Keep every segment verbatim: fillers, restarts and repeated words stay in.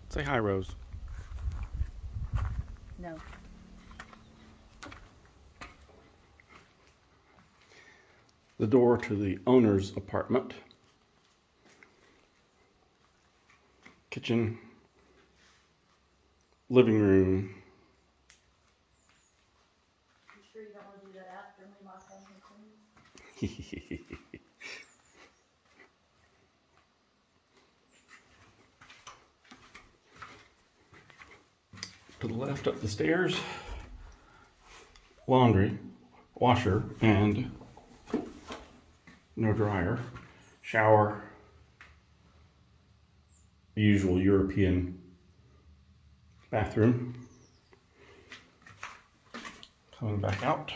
Say hi, Rose. No. The door to the owner's apartment. Kitchen. Living room. You sure you don't want to do that after me, my family, please? To the left up the stairs, laundry, washer, and no dryer, shower, the usual European bathroom. Coming back out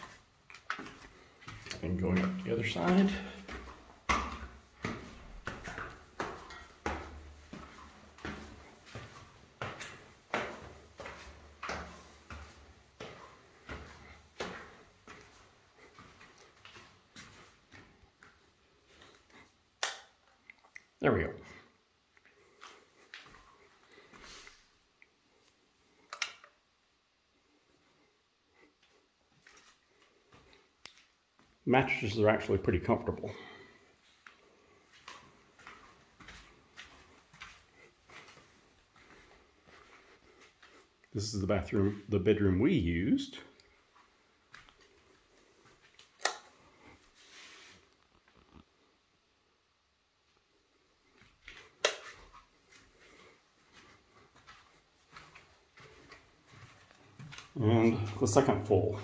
and going up the other side. There we go. Mattresses are actually pretty comfortable. This is the bathroom, the bedroom we used. And the second full.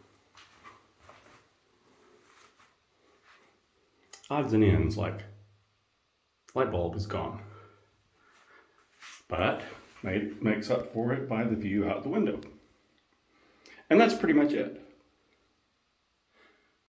Odds and ends, like light bulb is gone, but made, makes up for it by the view out the window. And that's pretty much it.